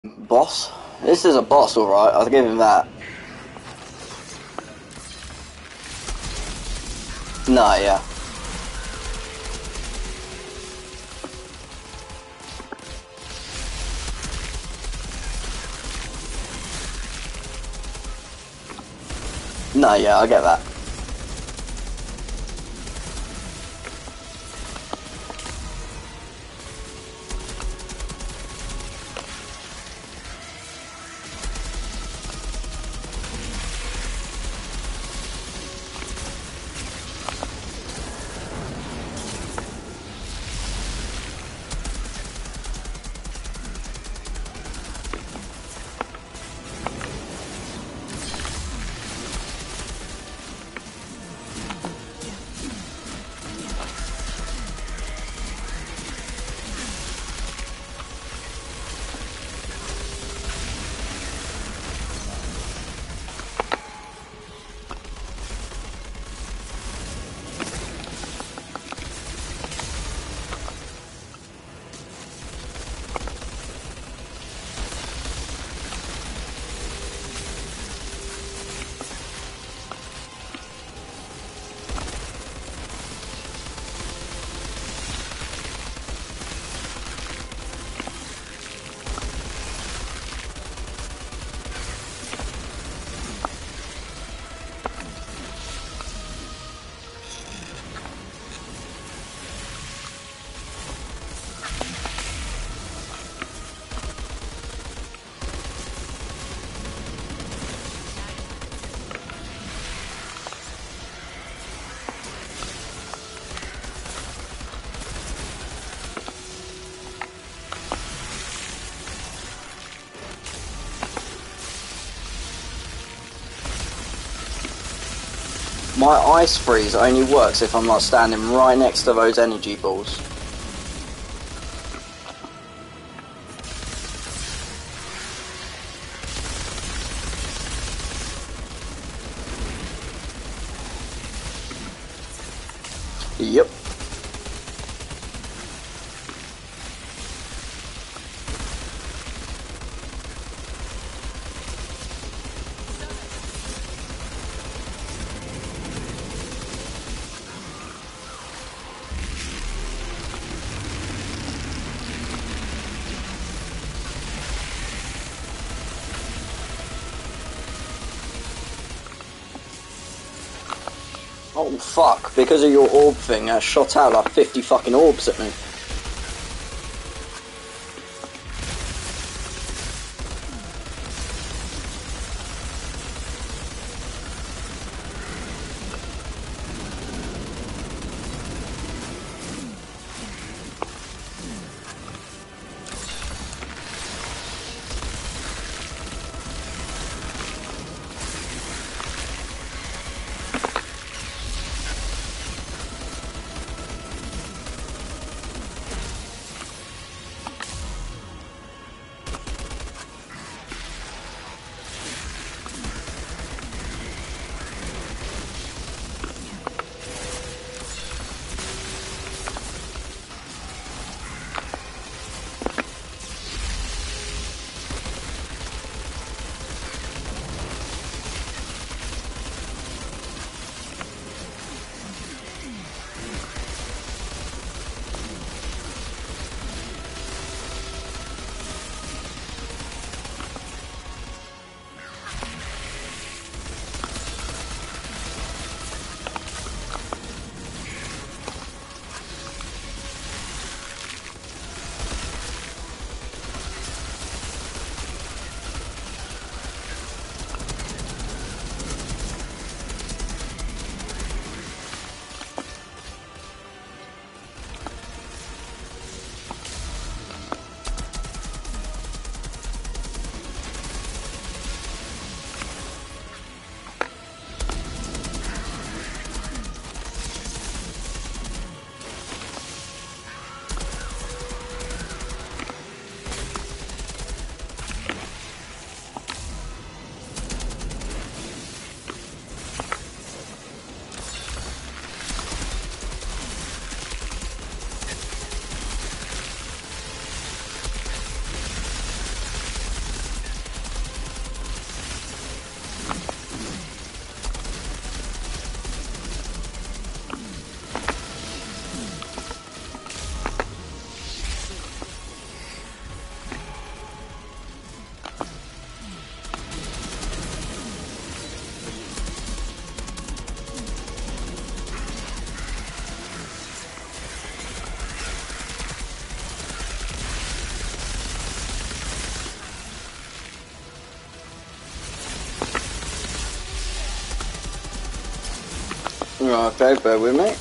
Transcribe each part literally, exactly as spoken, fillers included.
Boss? This is a boss, alright, I'll give him that. Nah, yeah. Nah, yeah, I get that. My ice freeze only works if I'm not standing right next to those energy balls. Yep. Oh fuck, because of your orb thing, I shot out like fifty fucking orbs at me. Right, okay, bear with me.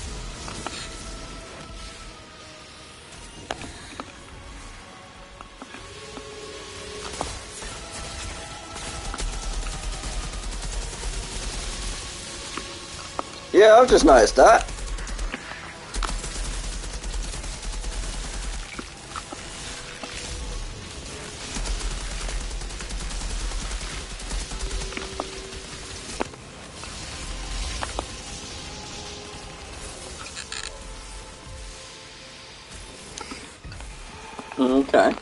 Yeah, I've just noticed that. Okay.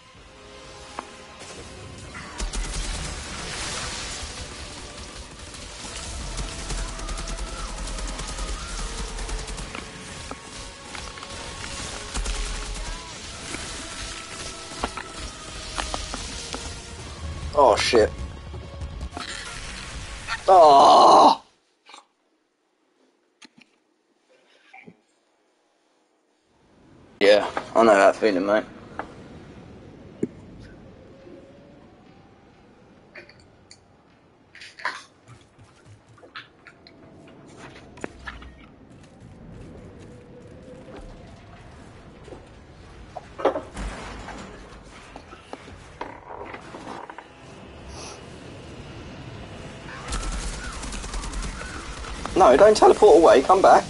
Oh shit. Oh. Yeah, I know that feeling, mate. No, don't teleport away, come back.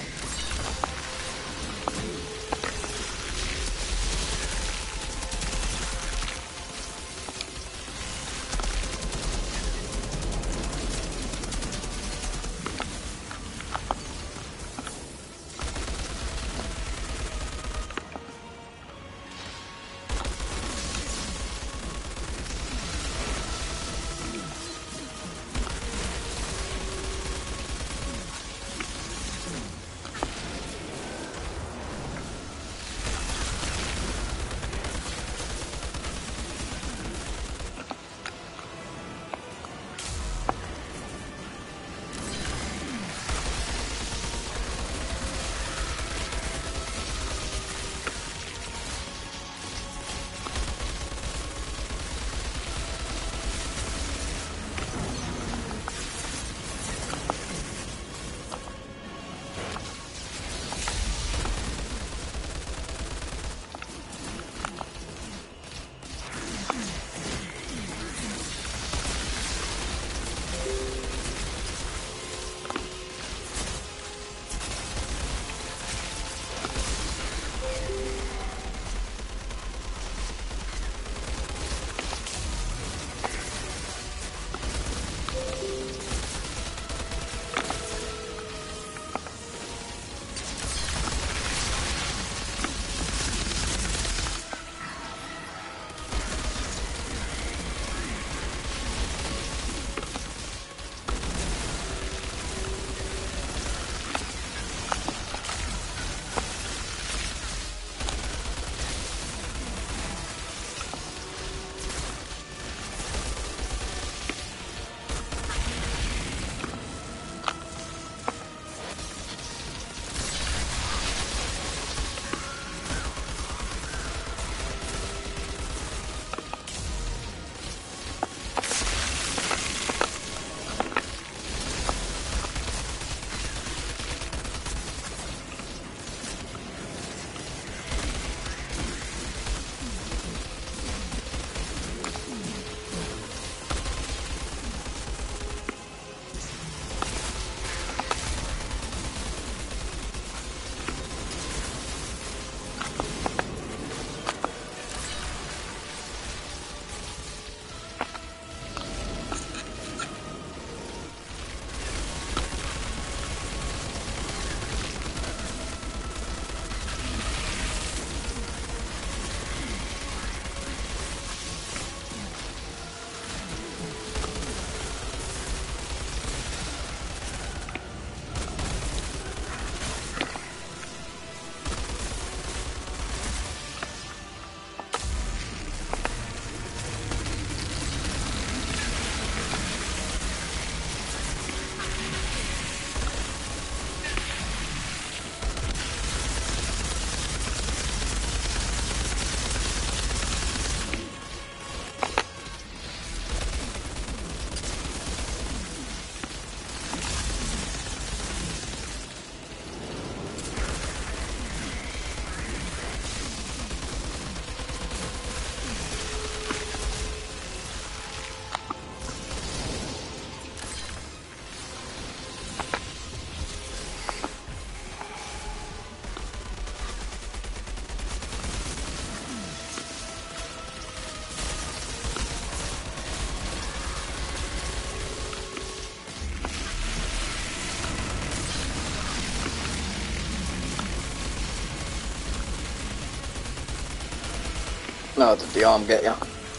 No, did the arm get you?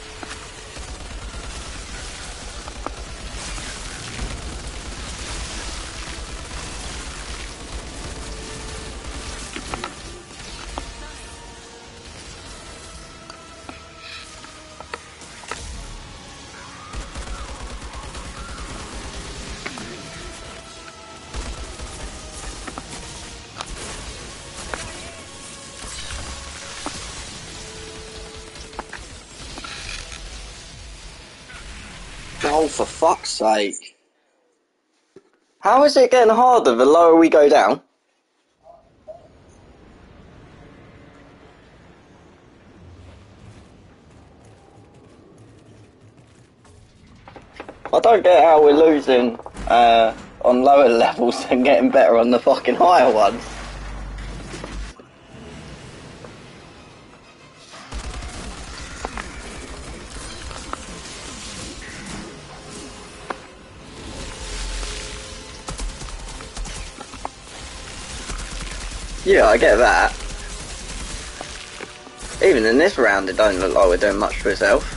Oh, for fuck's sake. How is it getting harder the lower we go down? I don't get how we're losing uh, on lower levels and getting better on the fucking higher ones. Yeah, I get that. Even in this round, it don't look like we're doing much for itself.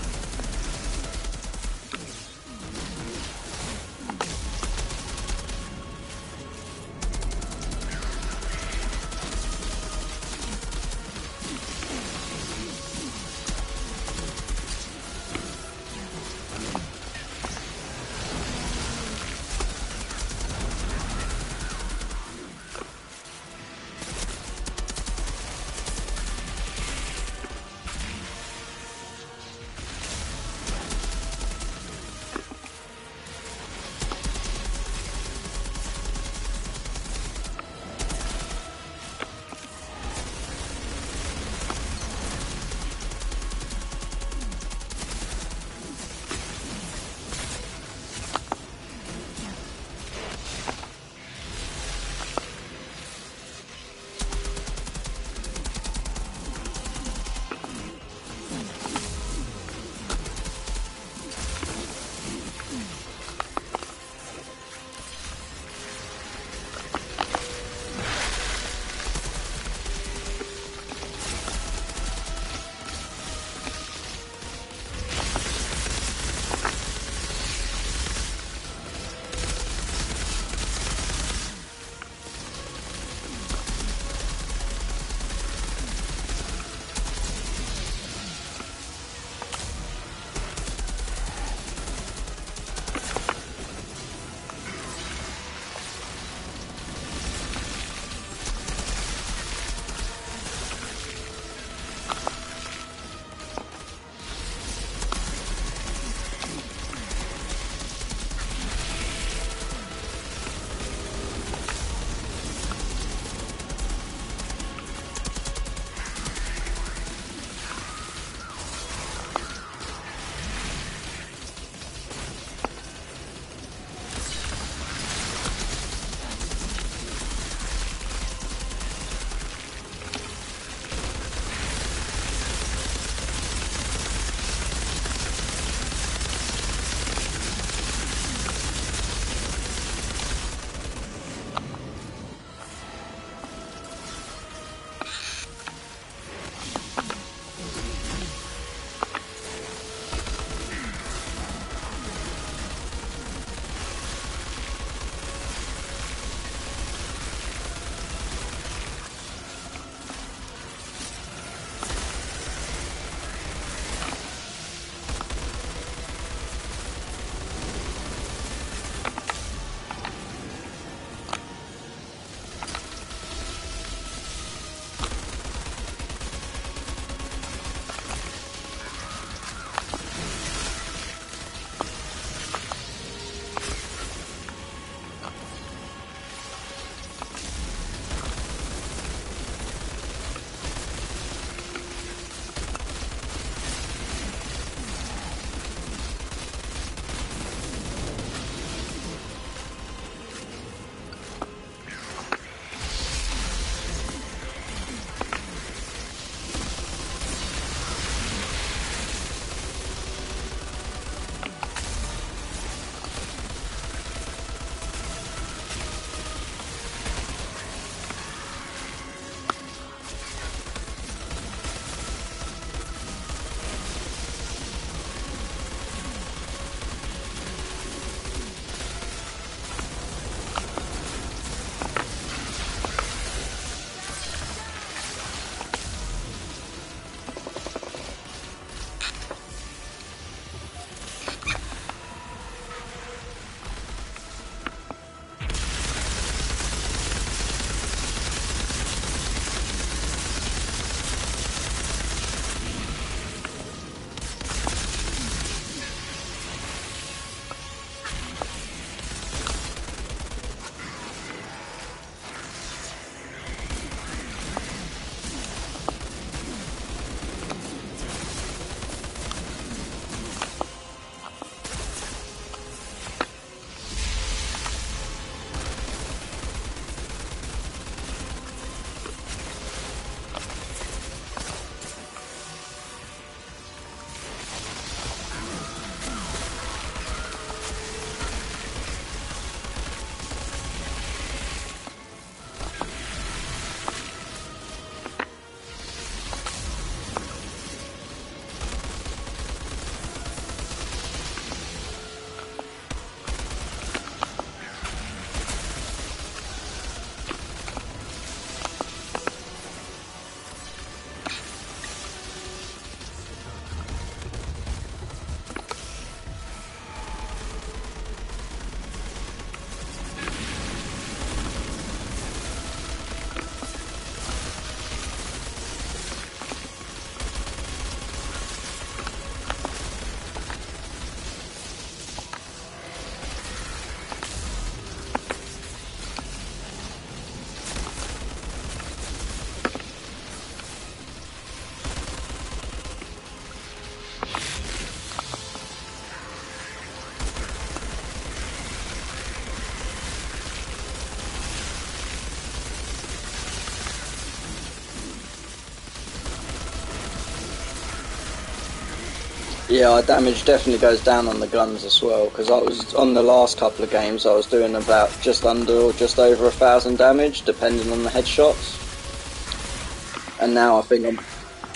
Yeah, our damage definitely goes down on the guns as well, because I was, on the last couple of games, I was doing about just under or just over a thousand damage, depending on the headshots. And now I think I'm...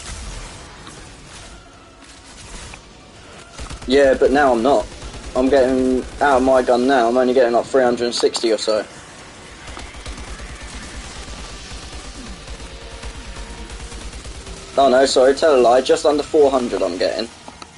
Yeah, but now I'm not. I'm getting, out of my gun now, I'm only getting like three hundred sixty or so. Oh no, sorry, tell a lie, just under four hundred I'm getting.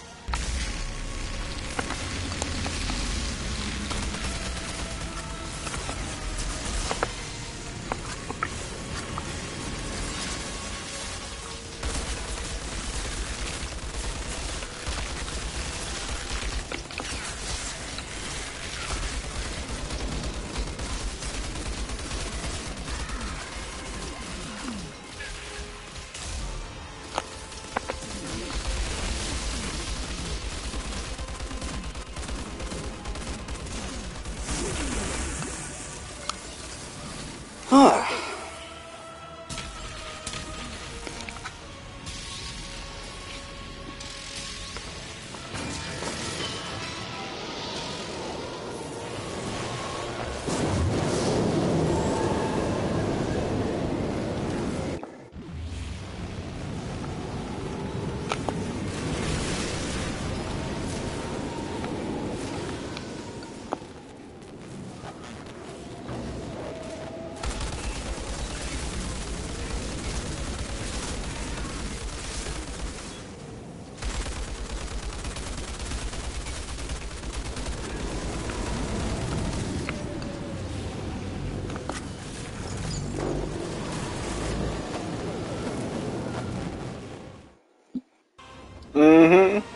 Mm-hmm.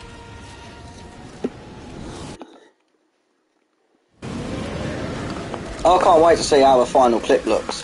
I can't wait to see how the final clip looks.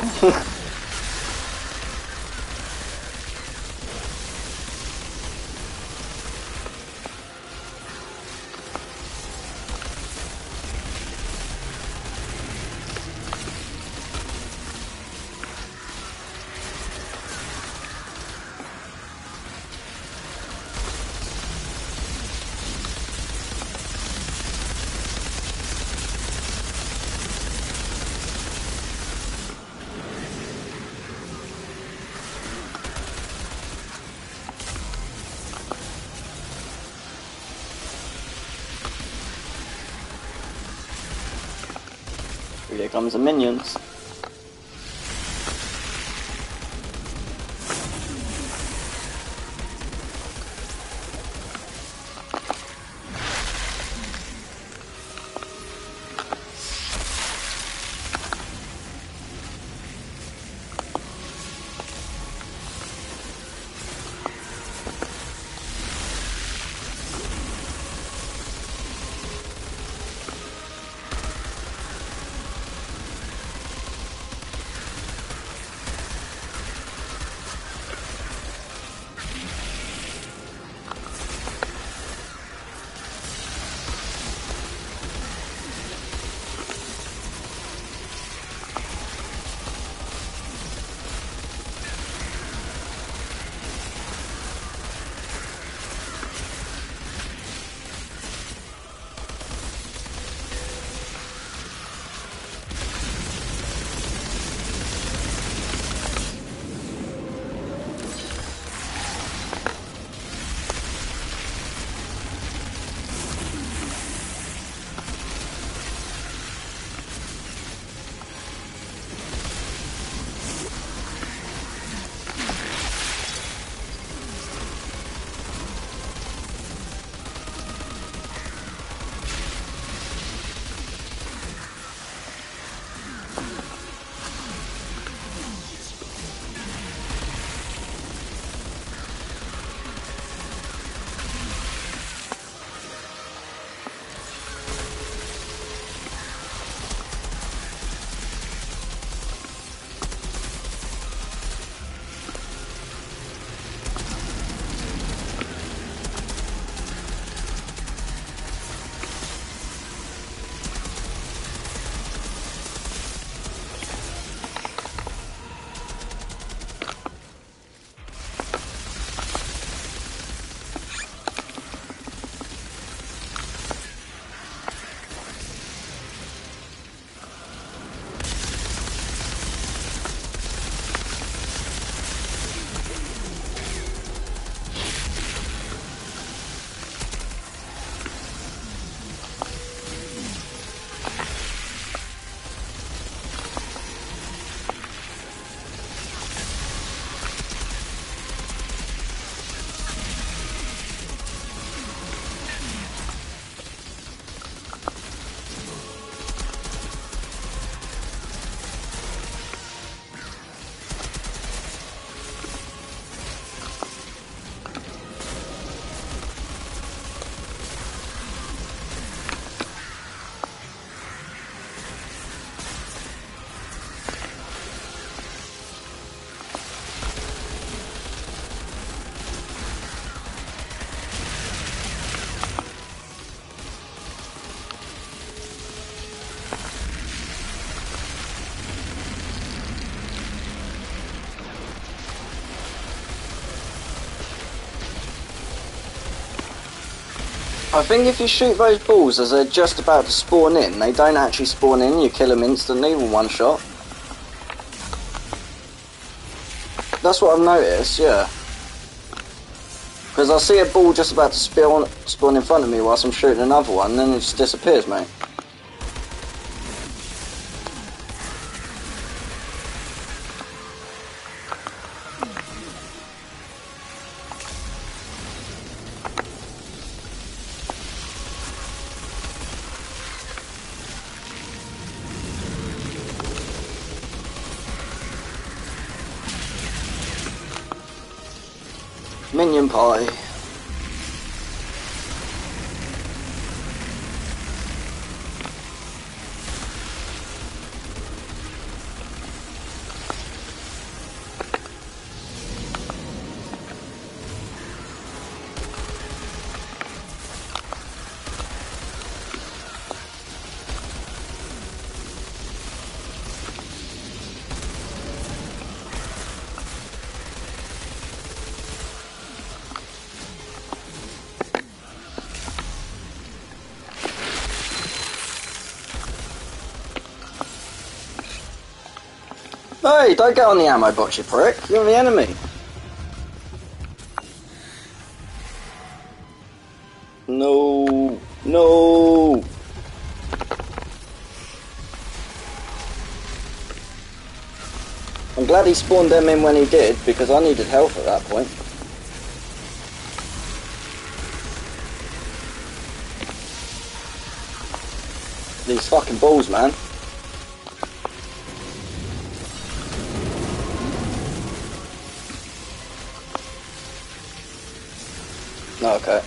Here comes the minions. I think if you shoot those balls as they're just about to spawn in, they don't actually spawn in, you kill them instantly with one shot. That's what I've noticed, yeah. Because I see a ball just about to spawn, spawn in front of me whilst I'm shooting another one, and then it just disappears, mate. Minion party. Hey, don't get on the ammo box, you prick. You're the enemy. No. No. I'm glad he spawned them in when he did, because I needed health at that point. These fucking balls, man. Oh, okay.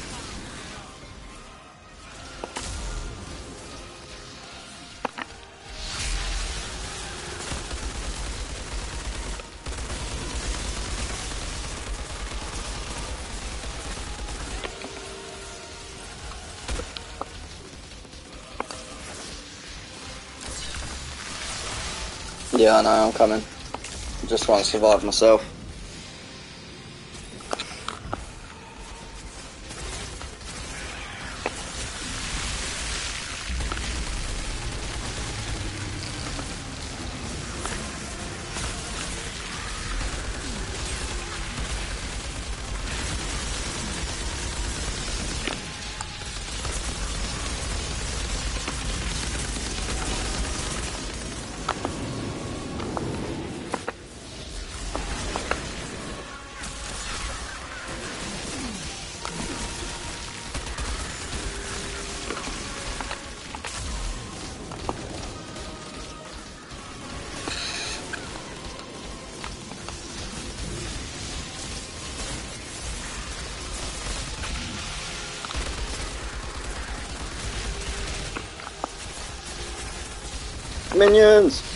Yeah, I know, I'm coming. I just want to survive myself. Minions!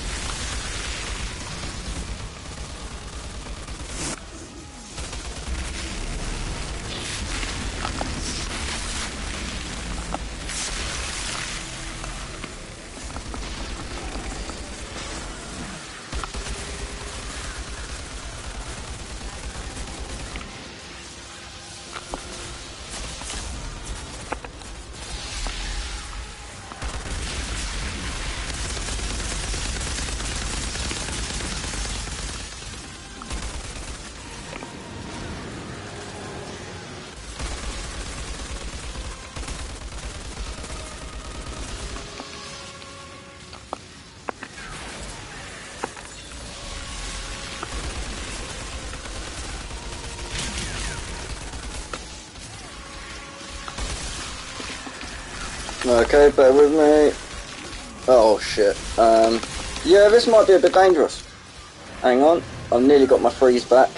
Okay, bear with me. Oh shit. Um, yeah, this might be a bit dangerous. Hang on, I've nearly got my freeze back.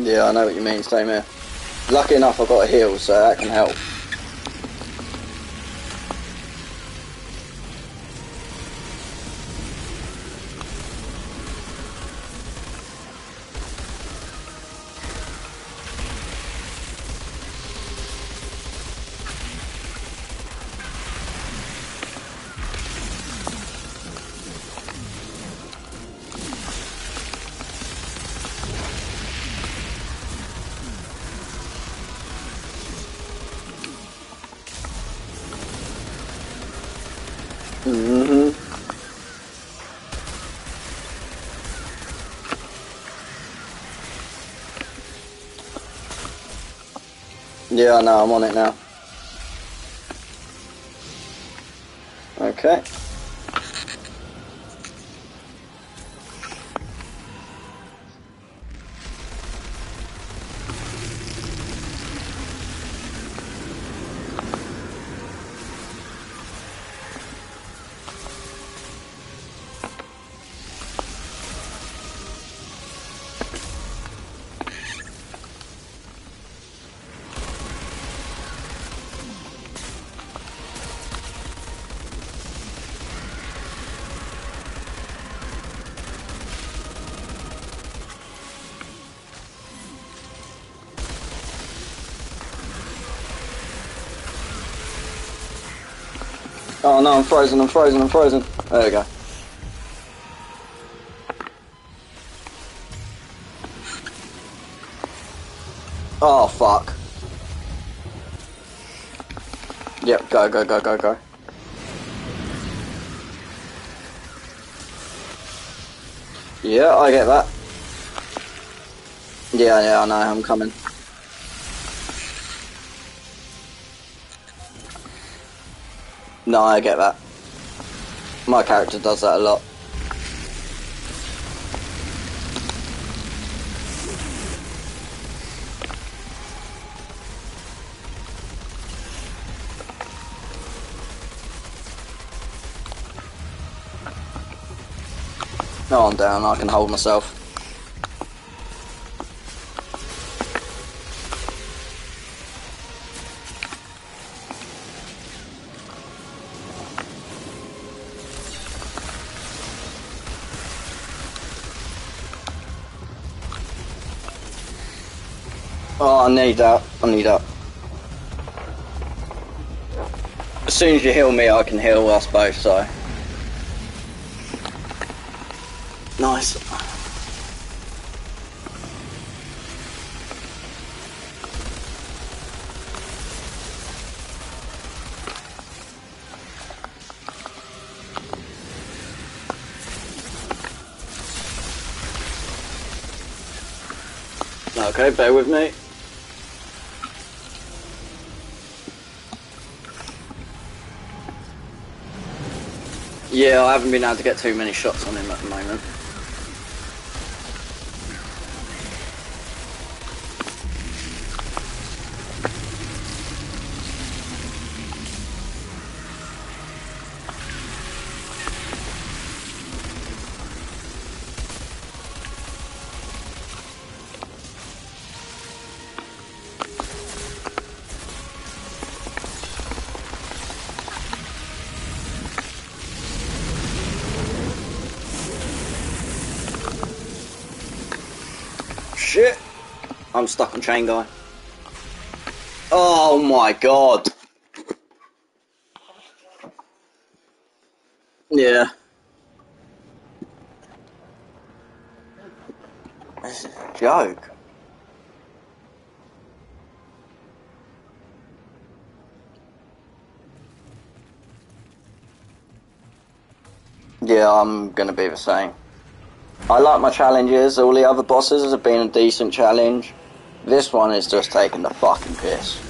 Yeah, I know what you mean, same here. Lucky enough I've got a heal, so that can help. Mm-hmm. Yeah, I know, I'm on it now. Okay. Oh no, I'm frozen, I'm frozen, I'm frozen. There we go. Oh fuck. Yep, go, go, go, go, go. Yeah, I get that. Yeah, yeah, I know, I'm coming. No, I get that. My character does that a lot. No, I'm down, I can hold myself. Oh, I need that. I need that. As soon as you heal me, I can heal us both, so. Nice. Okay, bear with me. Yeah, I haven't been able to get too many shots on him at the moment. Shit! I'm stuck on chain guy. Oh my god! Yeah. This is a joke. Yeah, I'm gonna be the same. I like my challenges, all the other bosses have been a decent challenge. This one is just taking the fucking piss.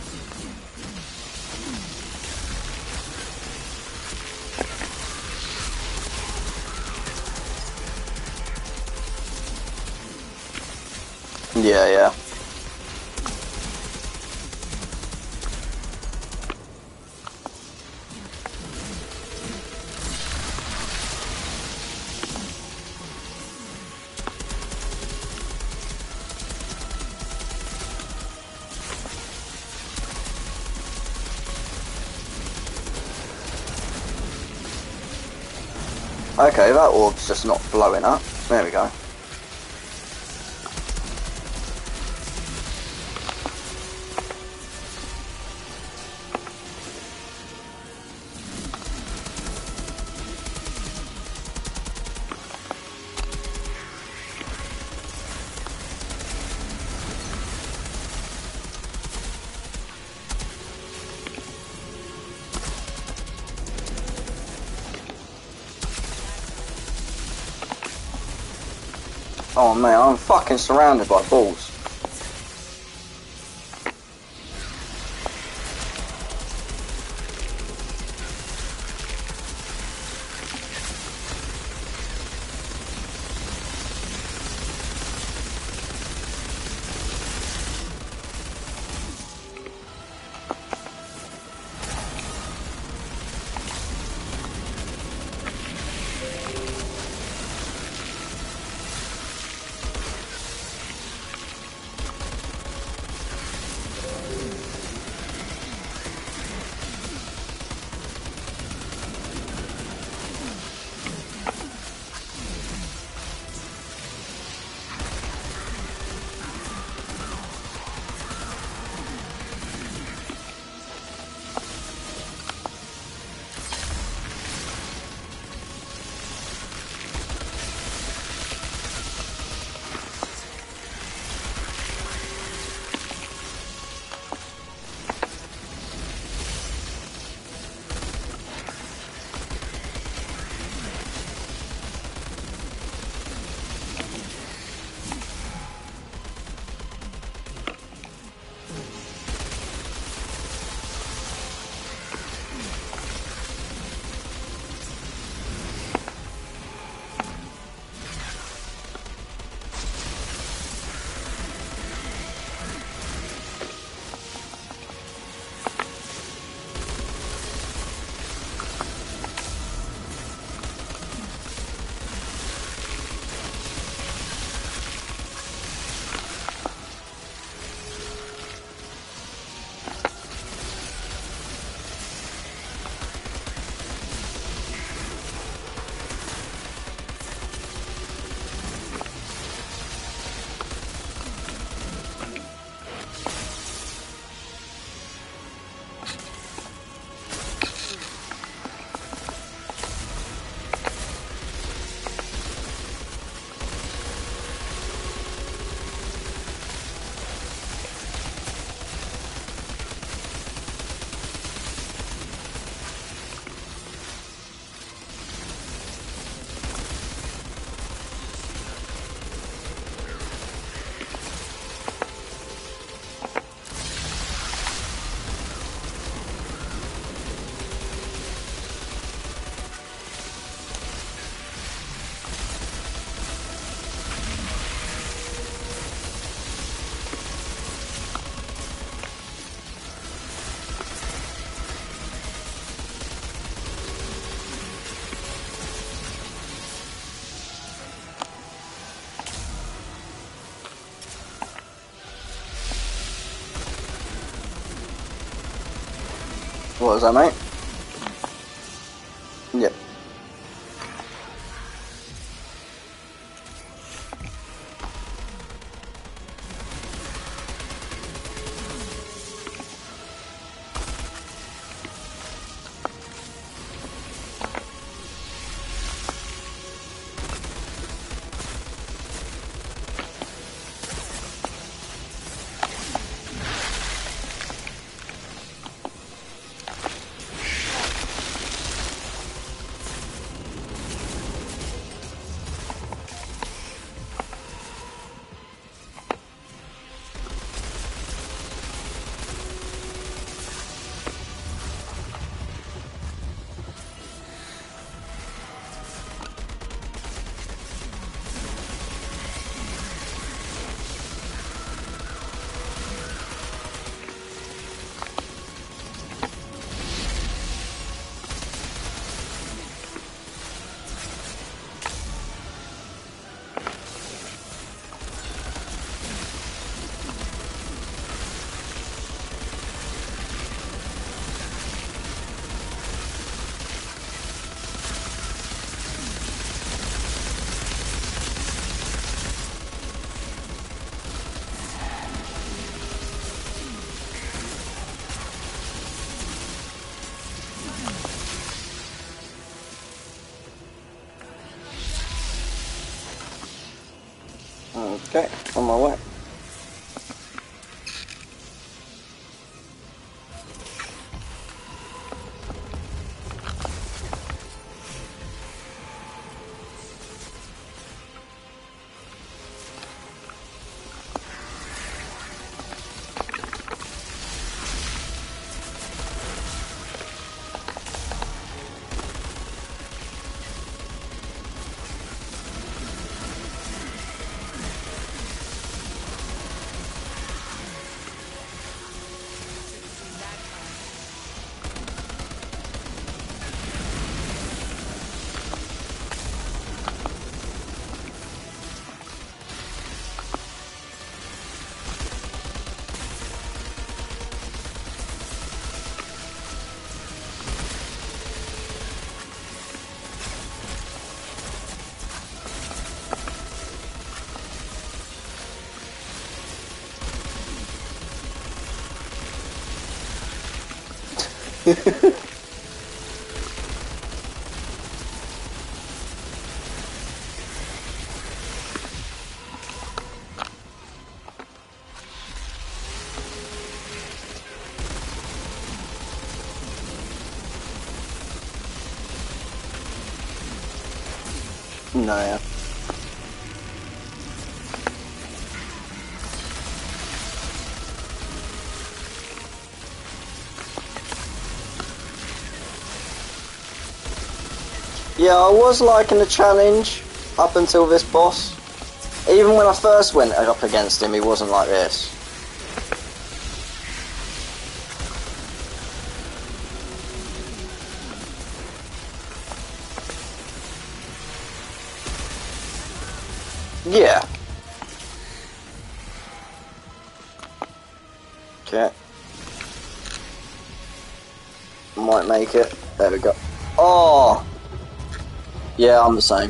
Yeah, yeah. Okay, that orb's just not blowing up. There we go. Oh man, I'm fucking surrounded by balls. What was that, mate? Yep. Okay, on my way. No, yeah. Yeah, I was liking the challenge up until this boss. Even when I first went up against him, he wasn't like this. Yeah. Okay. Might make it. There we go. Oh! Yeah, I'm the same.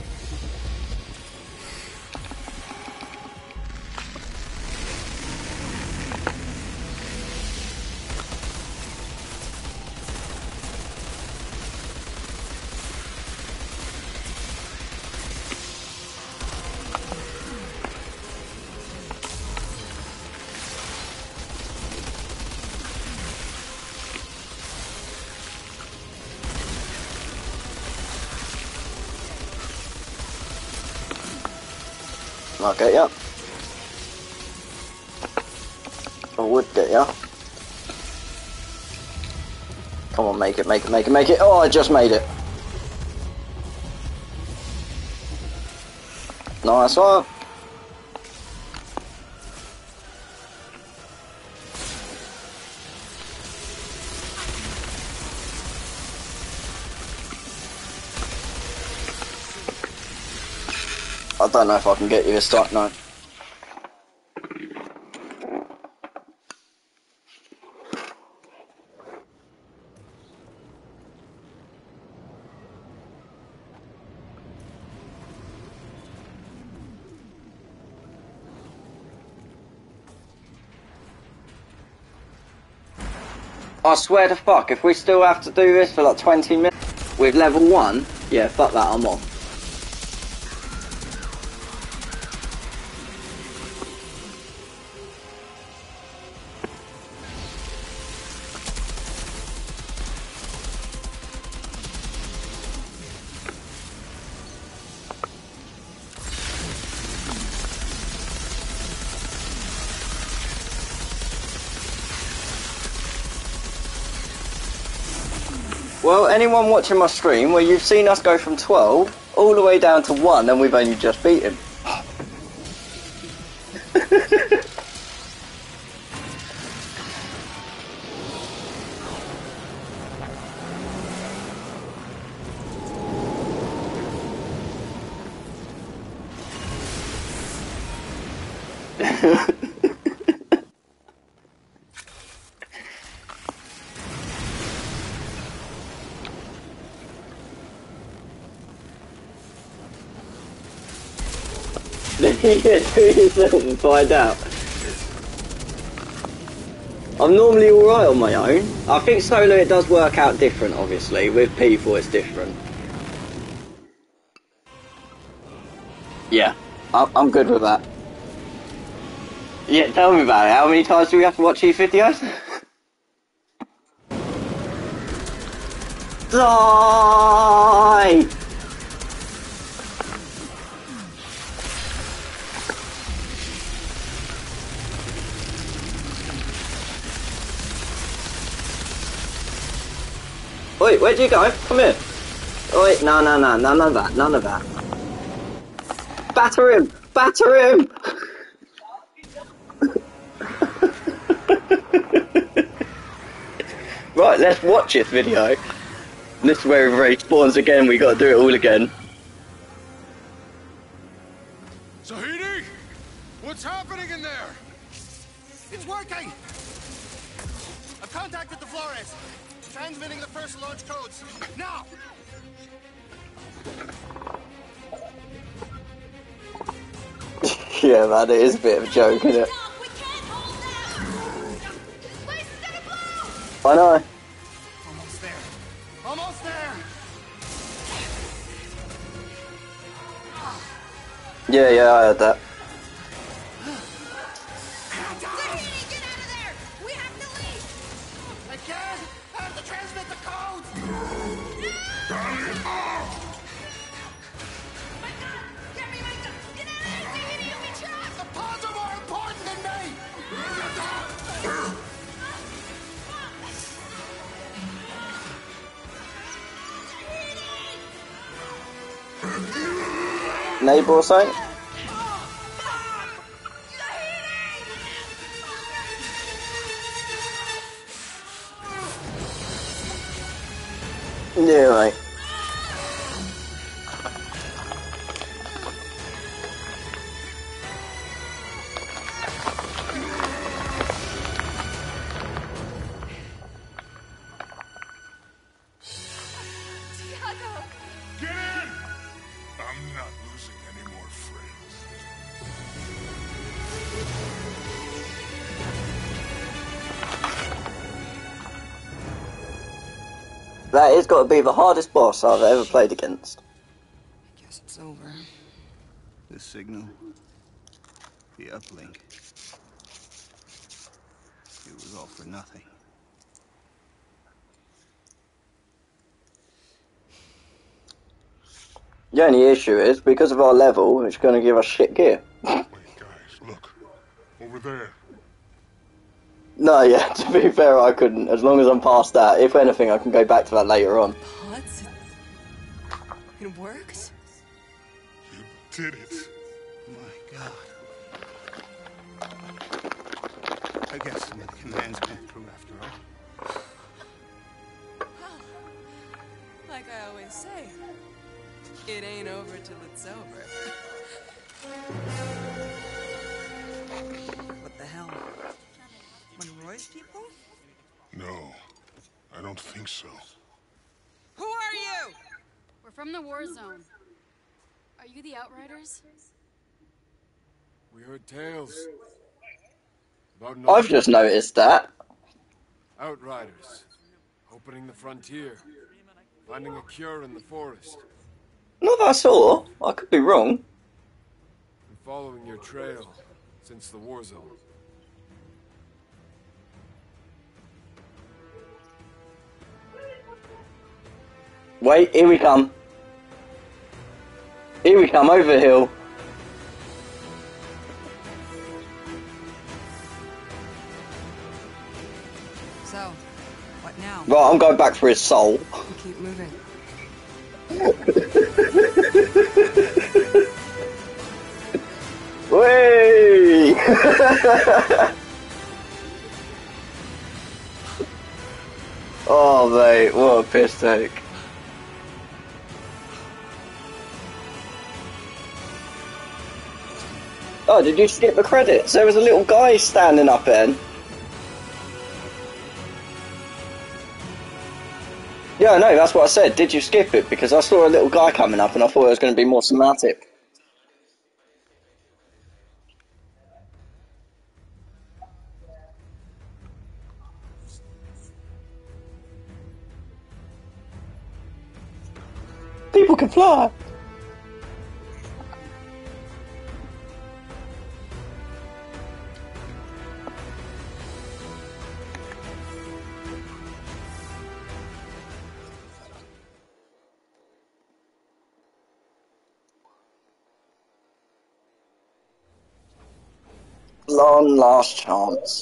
I'll get ya. I would get ya. Come on, make it, make it, make it, make it. Oh, I just made it. Nice one. I don't know if I can get you this time, no. I swear to fuck, if we still have to do this for like twenty minutes with level one, yeah, fuck that, I'm on. Well, anyone watching my stream, well, you've seen us go from twelve all the way down to one, and we've only just beat him. Yeah, do yourself and find out. I'm normally alright on my own. I think solo it does work out different, obviously. With people it's different. Yeah, I'm good with that. Yeah, tell me about it. How many times do we have to watch these videos? Die! Wait, where'd you go? Come here. Oh, wait, no, no, no, none of that, none of that. Batter him! Batter him! Right, let's watch this video. This is where he respawns again, we gotta do it all again. Zahidi? What's happening in there? It's working! I've contacted the Flores. Transmitting the first launch codes. Now! Yeah, man, it is a bit of a joke, isn't it? I know. Almost there. Almost there! Yeah, yeah, I heard that. Neighbour or something? Yeah, mate. That has got to be the hardest boss I've ever played against. I guess it's over. The signal, the uplink, it was all for nothing. The only issue is, because of our level, it's going to give us shit gear. Wait, guys, look. Over there. No, yeah, to be fair, I couldn't. As long as I'm past that, if anything, I can go back to that later on. Pods? It works? You did it. My God. I guess some of the commands went through after all. Well, like I always say, it ain't over till it's over. What the hell? Monroy's people? No, I don't think so. Who are you? We're from the war zone. Are you the Outriders? We heard tales. About I've just noticed that. Outriders. Opening the frontier. Finding a cure in the forest. Not that I saw. I could be wrong. Been following your trail since the war zone. Wait, here we come. Here we come, over the hill. So, what now? Right, I'm going back for his soul. We keep moving. Whey! Oh, mate, what a piss take. Oh, did you skip the credits? There was a little guy standing up then. Yeah, no, that's what I said. Did you skip it? Because I saw a little guy coming up and I thought it was going to be more cinematic. People can fly! Long last chance.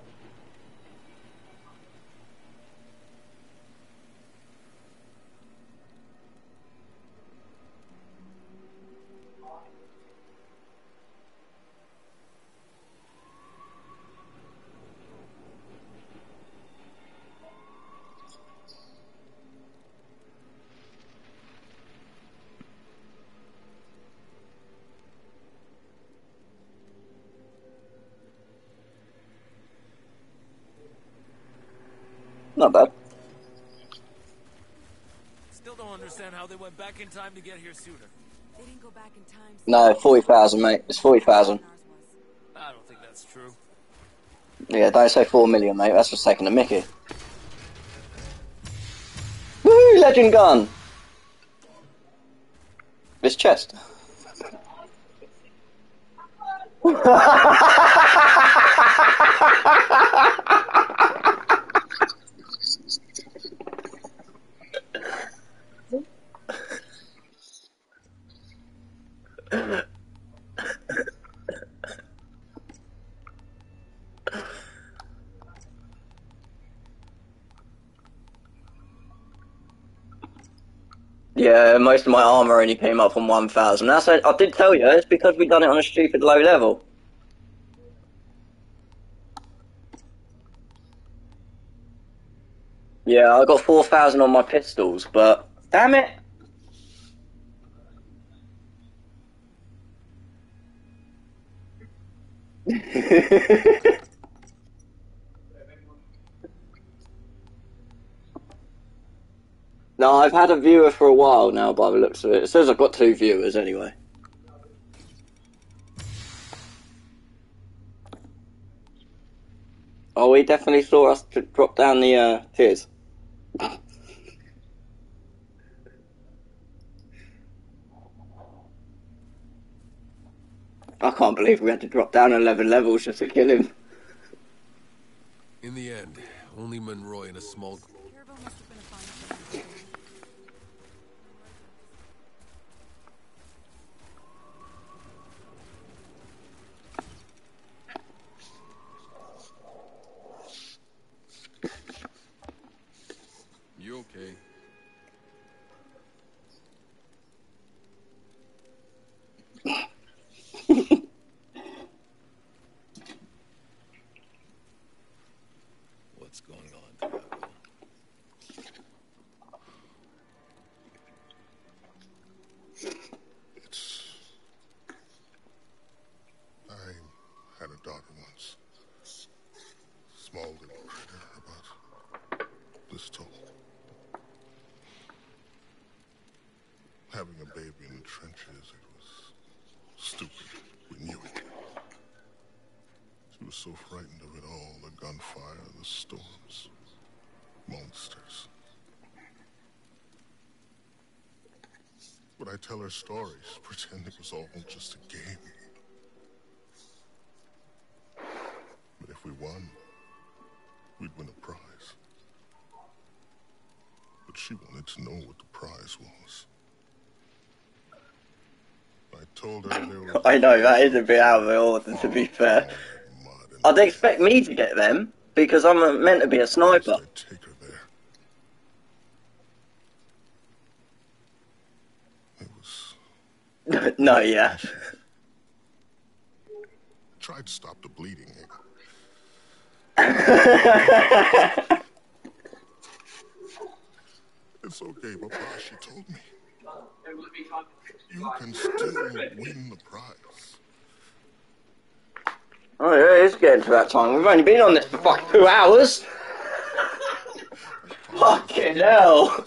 Not bad. Still don't understand how they went back in time to get here sooner. They didn't go back in time. No, forty thousand, mate. It's forty thousand. I don't think that's true. Yeah, don't say four million, mate. That's just taking a mickey. Woohoo! Legend gun! This chest. Yeah, most of my armor only came up from one thousand. That's a, I did tell you, it's because we done it on a stupid low level. Yeah, I got four thousand on my pistols, but damn it. No, I've had a viewer for a while now by the looks of it. It says I've got two viewers anyway. Oh, he definitely saw us to drop down the uh, tiers. I can't believe we had to drop down eleven levels just to kill him. In the end, only Monroy and a small... Carabel must have been a fine friend. You okay? What's going on, Diablo? It's... I had a daughter once. Small little critter about this tall. Having a baby in the trenches, it was stupid. We knew it. She was so frightened of it all, the gunfire, the storms, monsters. But I tell her stories, pretend it was all just a game. But if we won, we'd win a prize. But she wanted to know what the prize was. I told her there was... I know, that is a bit out of order, to be fair. I'd expect me to get them, because I'm meant to be a sniper. Take her there. It was... No, yeah. Tried to stop the bleeding. It's okay, Papa, she told me. You can still win the prize. Oh yeah, it's getting to that time. We've only been on this for fucking two hours. Fucking hell.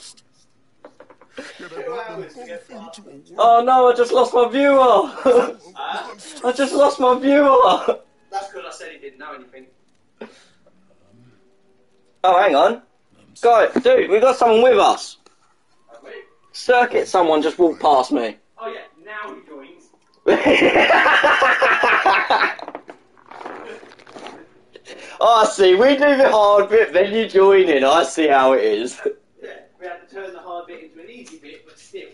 Oh no, I just lost my viewer. I just lost my viewer. That's because I said he didn't know anything. Oh, hang on. Guys, dude, we got someone with us. Circuit, someone just walked past me. Oh yeah, now he joins. Oh, I see. We do the hard bit, then you join in. I see how it is. Yeah, we had to turn the hard bit into an easy bit, but still.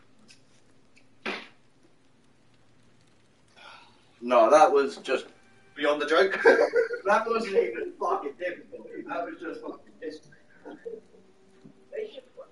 No, that was just beyond the joke. That wasn't even fucking difficult. That was just fucking dismal. They should work.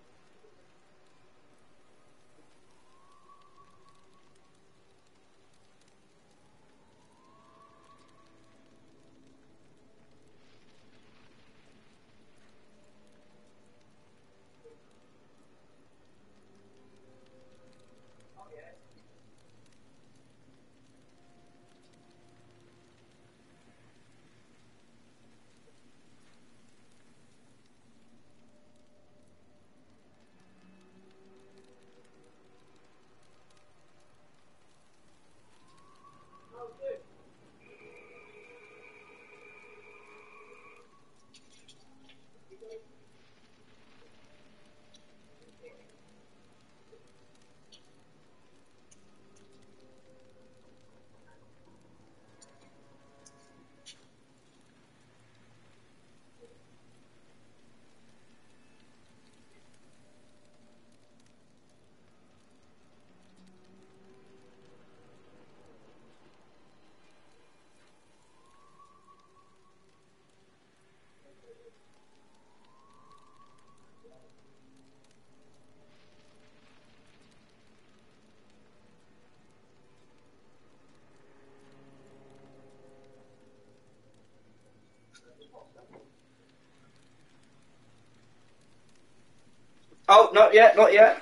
Oh, not yet, not yet.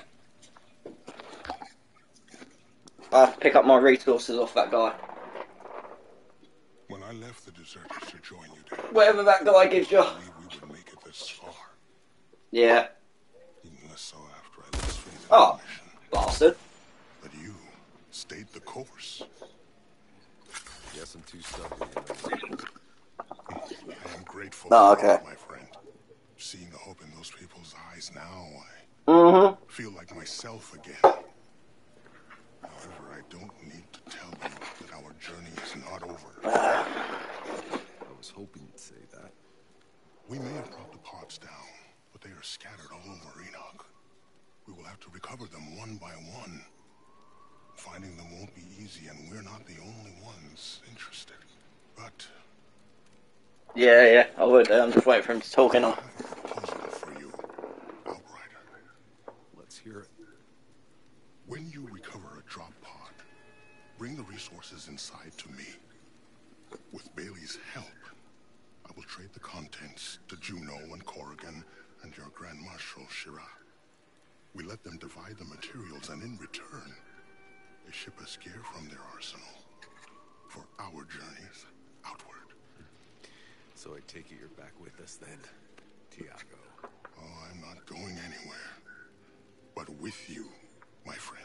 I have to pick up my resources off that guy. When I left the deserters to join you, Dad, Whatever that guy gives you. I believe we would make it this far. Yeah. Even less so after I lost faith in Oh, the mission. bastard. But you stayed the course. Guess I'm too stubborn. I am grateful Oh, for you, okay. my friend. Seeing the hope in those people's eyes now, I Mm-hmm. feel like myself again. However, I don't need to tell you that our journey is not over. I was hoping you'd say that. We may have brought the pods down, but they are scattered all over Enoch. We will have to recover them one by one. Finding them won't be easy, and we're not the only ones interested. But Yeah, yeah, I would. I'm just waiting for him to talk in on. I have a proposal for you, Outrider. Let's hear it. When you recover a drop pod, bring the resources inside to me. With Bailey's help, I will trade the contents to Juno and Corrigan and your Grand Marshal, Shira. We let them divide the materials, and in return, they ship us gear from their arsenal for our journeys outward. So I take it you're back with us then, Tiago. Oh, I'm not going anywhere, but with you, my friend.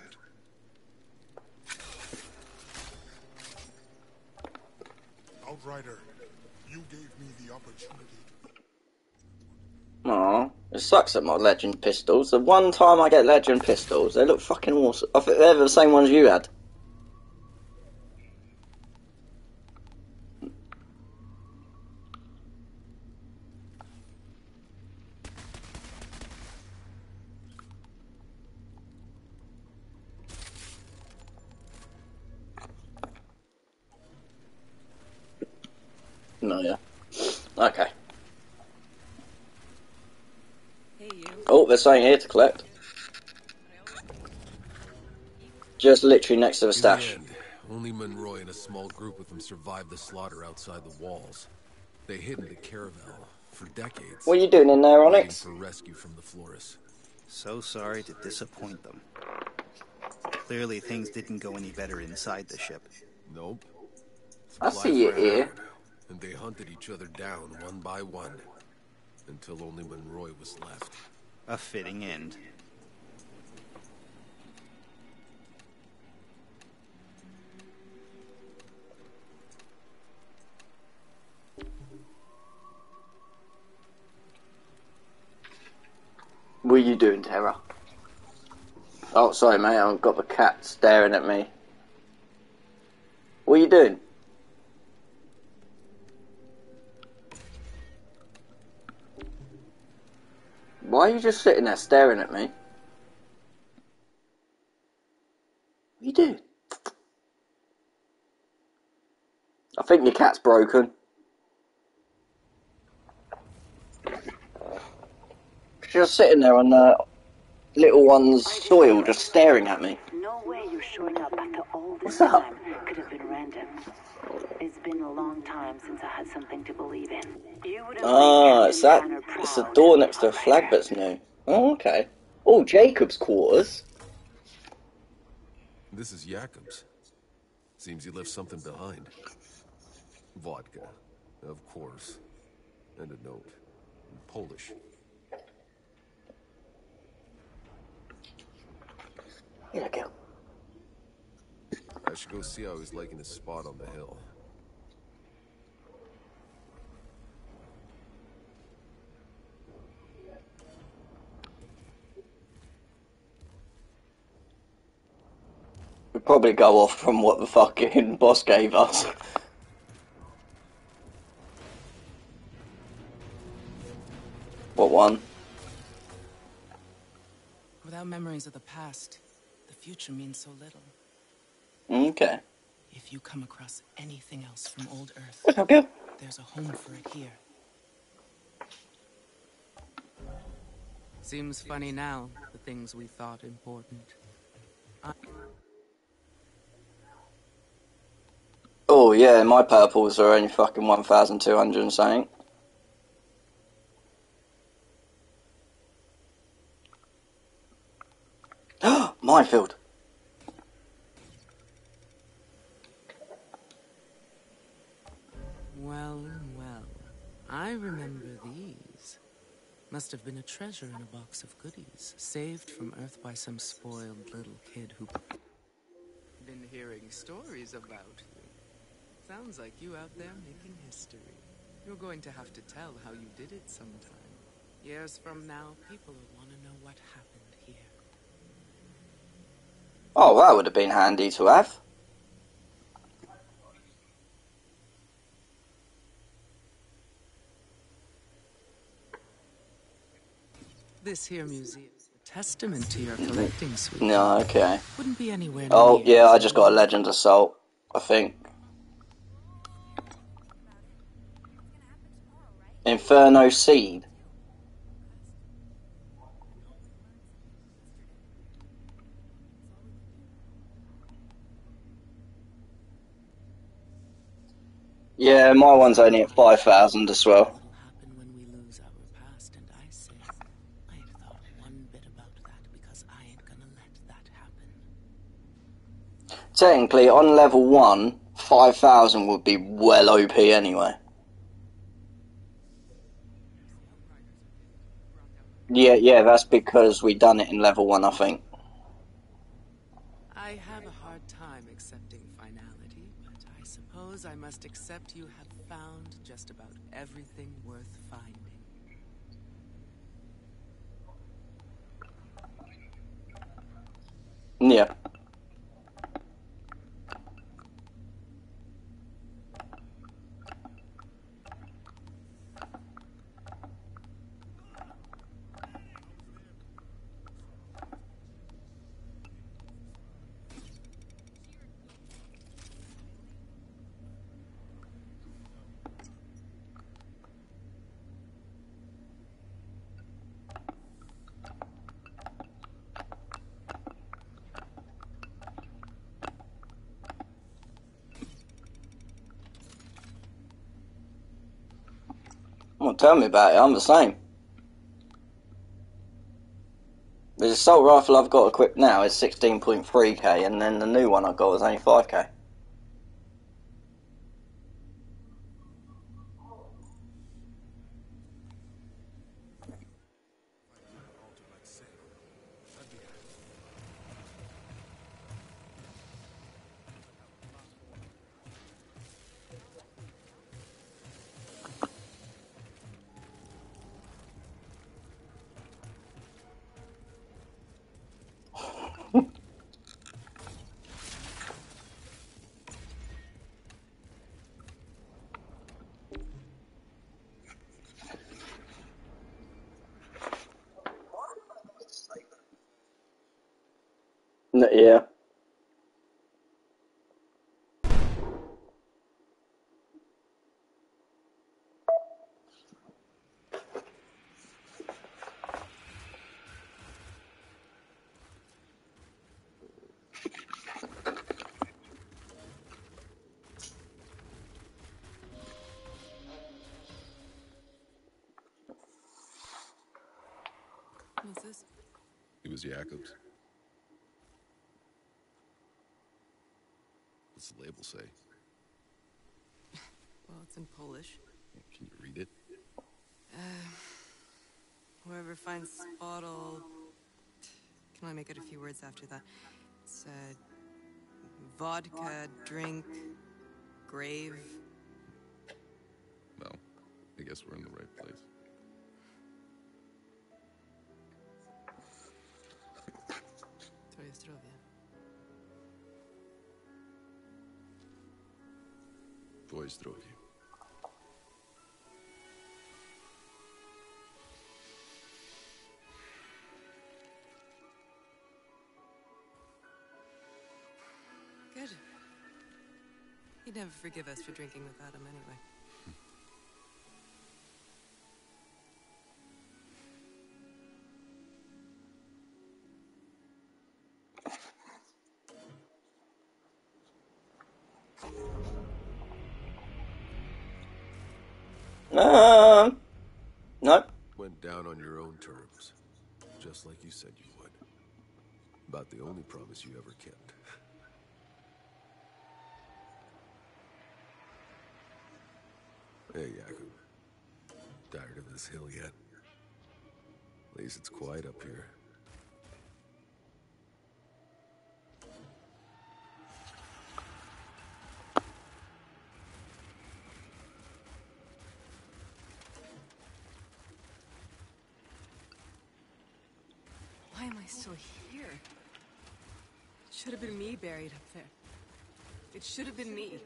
Outrider, you gave me the opportunity. Aw, it sucks at my legend pistols. The one time I get legend pistols, they look fucking awesome. I think they're the same ones you had. No, yeah. Okay. Hey, you. Oh, there's something here to collect. Just literally next to the stash. In the end, only Monroy and a small group of them survived the slaughter outside the walls. They hid in the caravel for decades. What are you doing in there, waiting Onyx? for rescue from the Flores. So sorry to disappoint them. Clearly things didn't go any better inside the ship. Nope. I see you ran here. out, and they hunted each other down one by one, until only Monroy was left. A fitting end. What are you doing, Terra? Oh, sorry, mate. I've got the cat staring at me. What are you doing? Why are you just sitting there staring at me? What are you doing? I think think your cat's broken. She's just sitting there on the little one's soil, just staring at me. No way you're showing up after all this What's up? time could have been random. It's been a long time since I had something to believe in. You would have Ah, made it's that. Captain Tanner It's the proud, door next to a flag Outrider. that's new. Oh, okay. Oh, Jacob's quarters. This is Jakob's. Seems he left something behind. Vodka, of course. And a note. In Polish. Here we go. I should go see how he's liking his spot on the hill. We'd probably go off from what the fucking boss gave us. What one? Without memories of the past, the future means so little. Okay. If you come across anything else from old Earth, What's up, girl? there's a home for it here. Seems funny now, the things we thought important. I Oh yeah, my purples are only fucking one thousand two hundred and something. Minefield. Well, well, I remember these. Must have been a treasure in a box of goodies, saved from Earth by some spoiled little kid who... Been hearing stories about you. Sounds like you out there making history. You're going to have to tell how you did it sometime. Years from now, people will want to know what happened here. Oh, that would have been handy to have. This here museum is a testament to your collecting, sweetie. No, okay. Wouldn't be anywhere Oh, near yeah, as I just got a old. Legend Assault, I think. Inferno Seed. Yeah, my one's only at five thousand as well. What'll happen when we lose our past? And I say, I ain't thought one bit about that because I ain't gonna let that happen. Technically, on level one, five thousand would be well O P anyway. Yeah, yeah, that's because we done it in level one, I think. I have a hard time accepting finality, but I suppose I must accept you have found just about everything worth finding. Yeah. Well, tell me about it, I'm the same. The assault rifle I've got equipped now is sixteen point three K, and then the new one I got was only five K. No, yeah. What's this? It was Jakob's. What's the label say? Well, it's in Polish. Can you read it? Uh, whoever finds this bottle can only make it a few words after that. It's uh, vodka, drink, grave. Well, I guess we're in the right place. Troje zdrowie. Twoje zdrowie. Good. He'd never forgive us for drinking without him anyway. Um, nope. Went down on your own terms, just like you said you would. About the only promise you ever kept. Hey, Jakob. Tired of this hill yet? At least it's quiet up here. Why am I still here? It should have been me buried up there. It should have been me.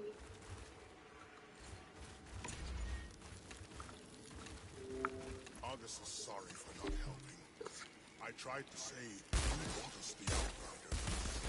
August is sorry for not helping. I tried to say he brought us the Outriders.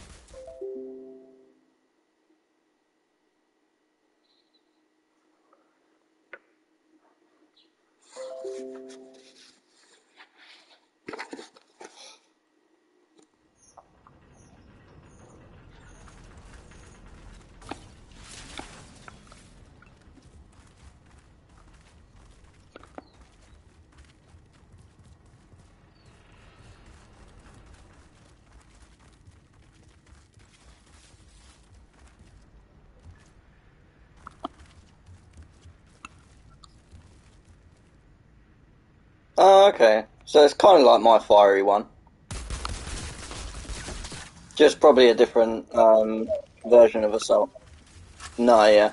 Oh, okay. So it's kind of like my fiery one. Just probably a different um, version of Assault. No, yeah.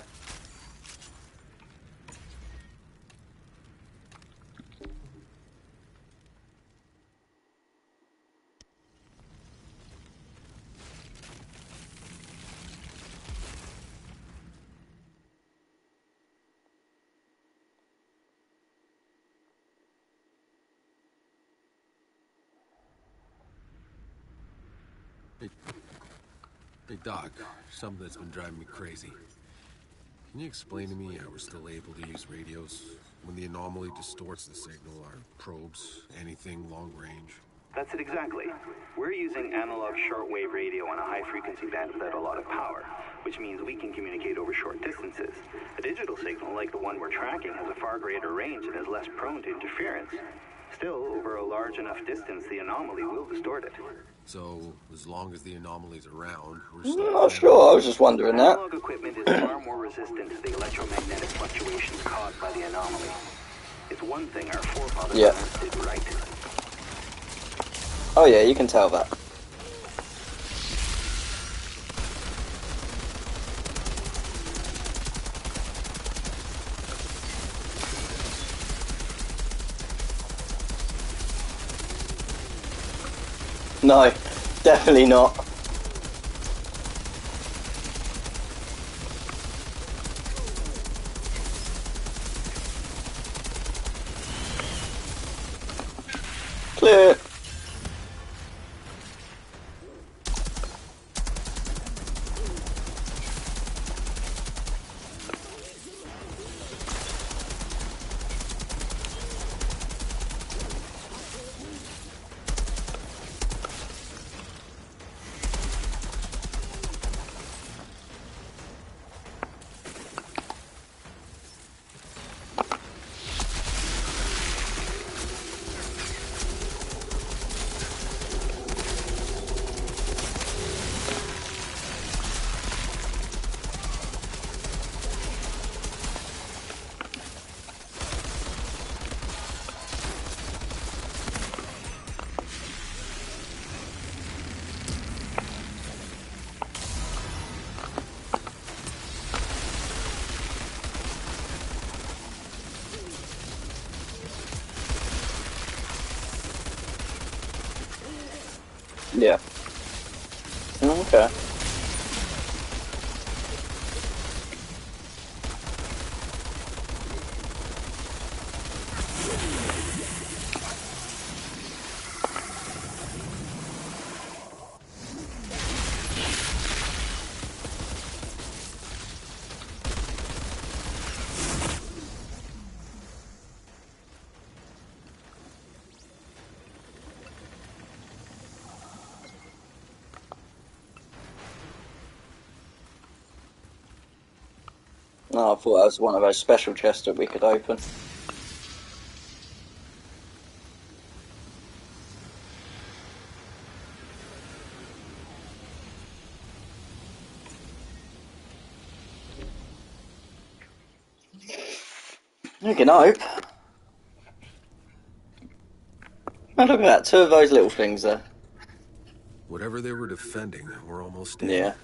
Hey, hey Doc, something that's been driving me crazy. Can you explain to me how we're still able to use radios when the anomaly distorts the signal, our probes, anything long range? That's it exactly. We're using analog shortwave radio on a high-frequency band without a lot of power, which means we can communicate over short distances. A digital signal, like the one we're tracking, has a far greater range and is less prone to interference. Still, over a large enough distance, the anomaly will distort it. So, as long as the anomaly's around, we're I'm still... not sure, I was just wondering that. Analog equipment is far more resistant to the electromagnetic fluctuations caused by the anomaly. It's one thing our forefathers Yeah. did right. Oh yeah, you can tell that. No, definitely not. Clear. Yeah. Okay. No, I thought that was one of those special chests that we could open. You can hope. Oh, look at that, two of those little things there. Whatever they were defending, we're almost in. Yeah.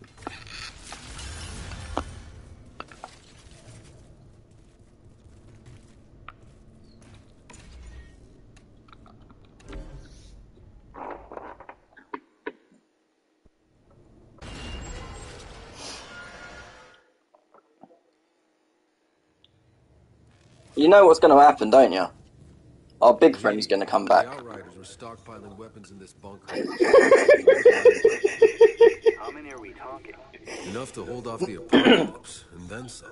You know what's going to happen, don't you? Our big friend's going to come back. The Outriders were stockpiling weapons in this bunker. How many are we talking? Enough to hold off the apocalypse, and then some.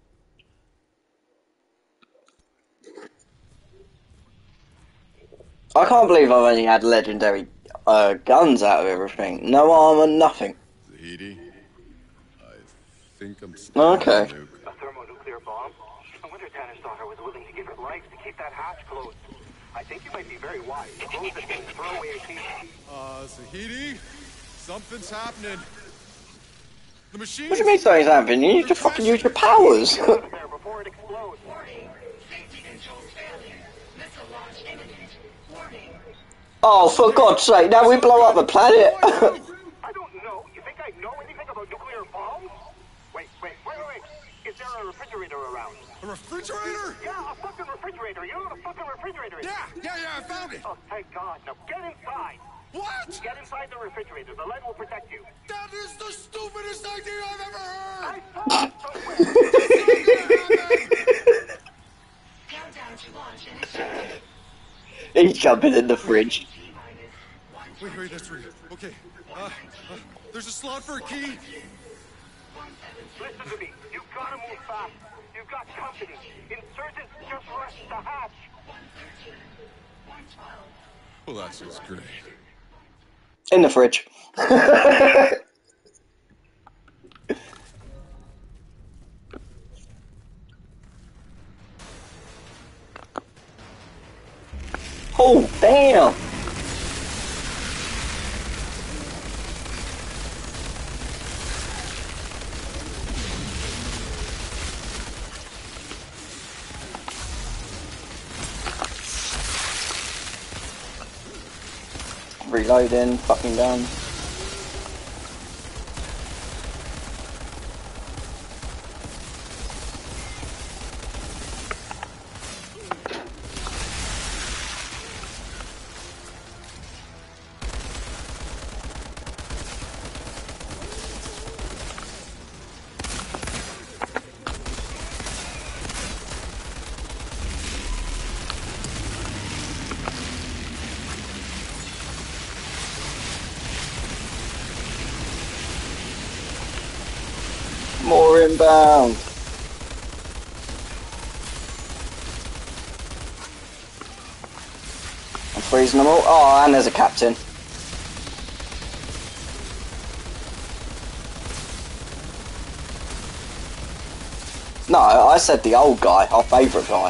I can't believe I've only had legendary uh, guns out of everything. No armor, nothing. Zahidi, I think I'm Okay. A thermonuclear bomb? No wonder Tanner's daughter was willing to give her life to keep that hatch closed. I think you might be very wise. Close it and throw away a key. Uh, Zahidi, something's happening. The machine. What do you mean something's happening? You need to fucking use your powers. Before it explodes. Warning. Safety controls failure. Missile launch imminent. Warning. Oh, for God's sake, now we blow up the planet. I don't know. You think I know anything about nuclear bombs? Wait, wait, wait, wait, wait. Is there a refrigerator around? A refrigerator? Yeah, a fucking refrigerator. You know what a fucking refrigerator is? Yeah, yeah, yeah, I found it. Oh, thank God. Now get inside. What? Get inside the refrigerator. The lead will protect you. That is the stupidest idea I've ever heard. I saw it somewhere. Countdown to launch initiative. He's jumping in the fridge. Wait, wait, that's real. Okay. Uh, uh, there's a slot for a key. Listen to me. You've got to move fast. You've got company. Insurgents just rushed the hatch. Well, that's just great. In the fridge. Oh, damn! Reloading, fucking gun. More inbound. I'm freezing them all. Oh, and there's a captain. No, I said the old guy, our favourite guy.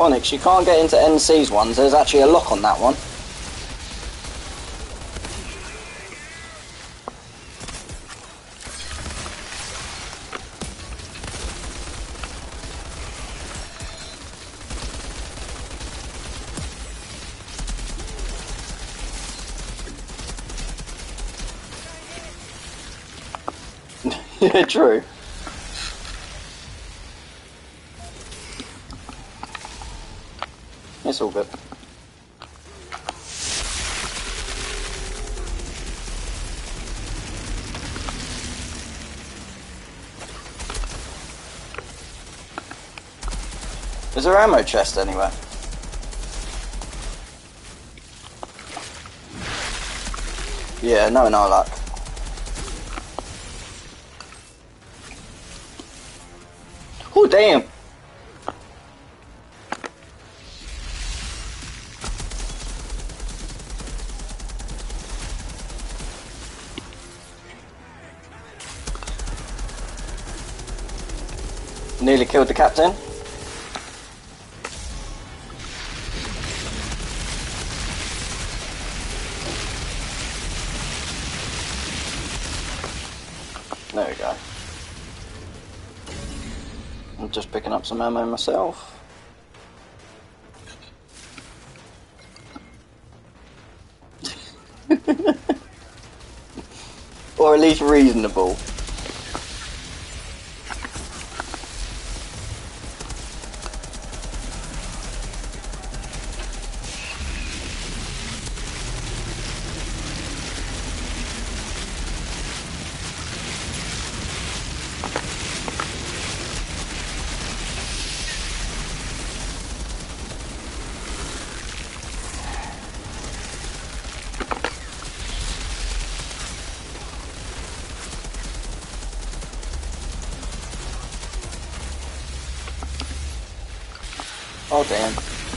Onyx, you can't get into N C's ones. There's actually a lock on that one. Yeah, true. It's all good. Is there ammo chest anywhere? Yeah, no, no luck. Oh, damn! Nearly killed the captain. There we go. I'm just picking up some ammo myself. Or at least reasonable. Oh damn.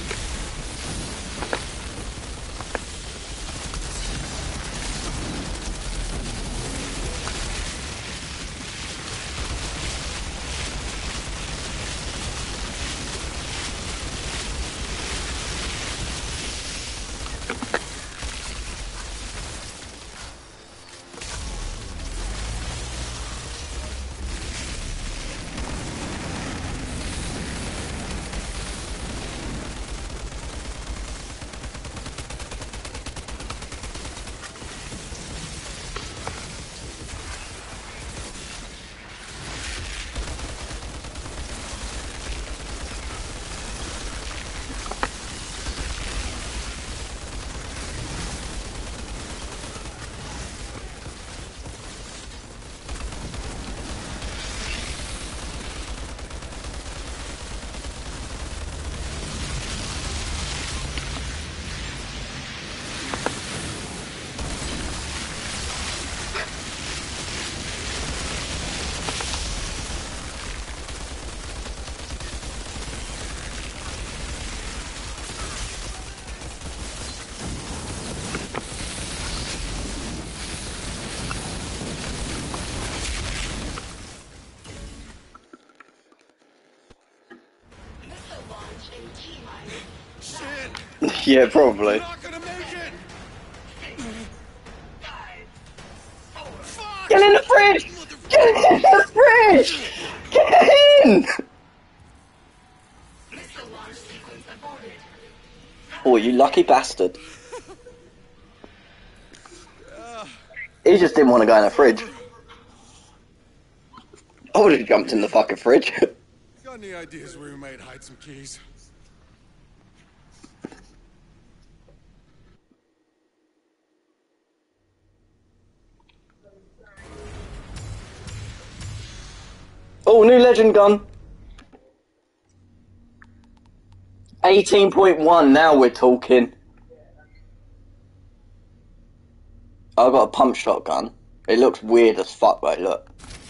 Yeah, probably. Get in the fridge! Get in the fridge! Get in! Oh, you lucky bastard. He just didn't want to go in the fridge. I would have jumped in the fucking fridge. Got any ideas where we might hide some keys? Oh, new legend gun. eighteen point one, now we're talking. I've got a pump shotgun. It looks weird as fuck, wait, look.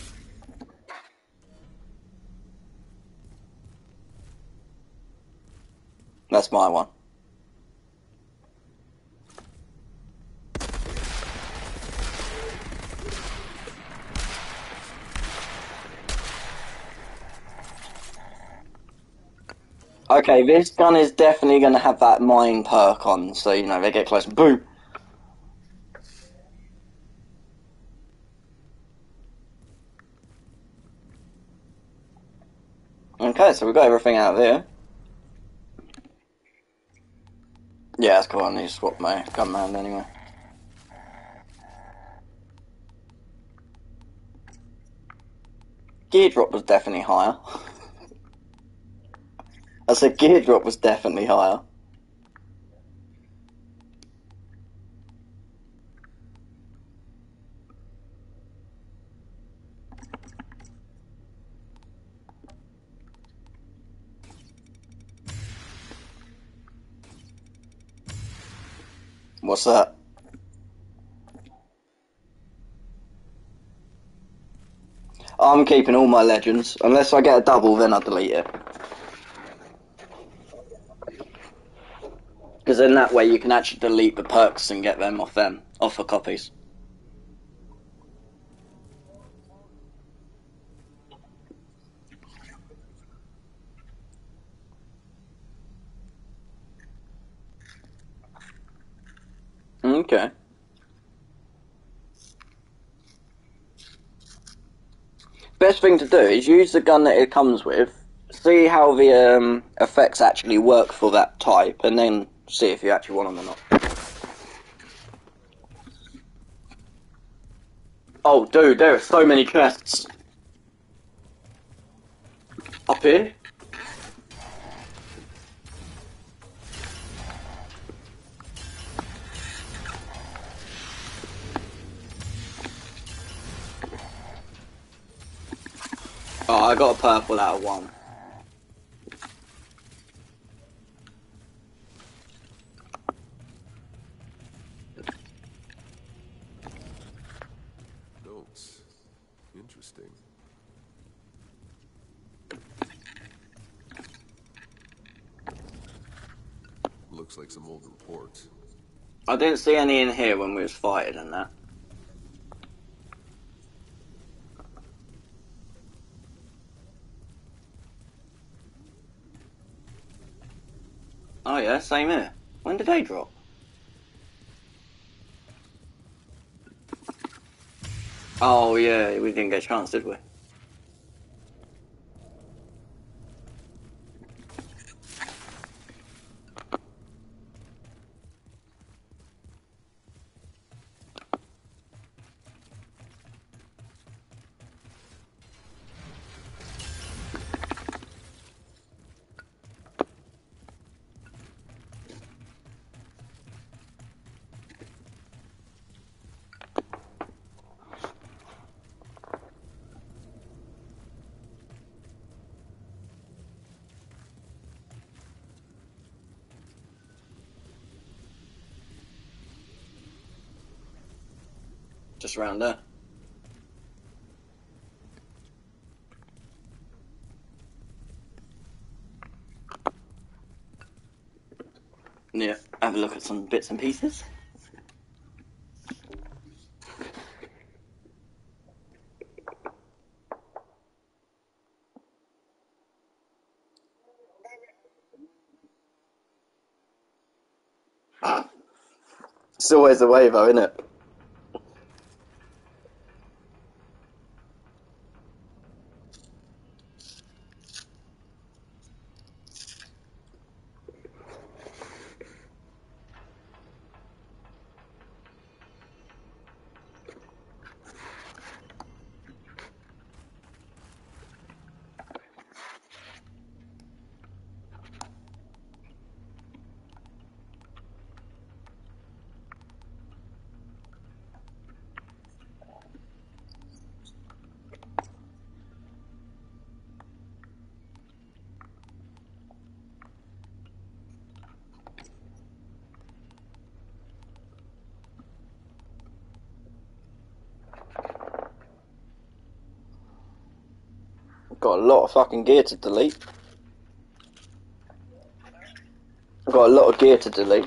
That's my one. Okay, this gun is definitely going to have that mine perk on, so, you know, they get close, boom! Okay, so we've got everything out of here. Yeah, that's cool, I need to swap my gun around anyway. Gear drop was definitely higher. I said gear drop was definitely higher. What's that? I'm keeping all my legends. Unless I get a double, then I'll delete it. Because in that way you can actually delete the perks and get them off them, off the copies. Okay. Best thing to do is use the gun that it comes with, see how the um, effects actually work for that type, and then see if you actually want them or not. Oh, dude, there are so many chests. Up here? Oh, I got a purple out of one. Notes. Interesting. Looks like some old reports. I didn't see any in here when we was fighting and that. Oh yeah, same here. When did they drop? Oh yeah, we didn't get a chance, did we? Just around there. Yeah, have a look at some bits and pieces. It's always the way though, isn't it? Got a lot of fucking gear to delete. I've got a lot of gear to delete.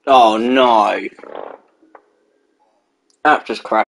Oh no. App just crashed.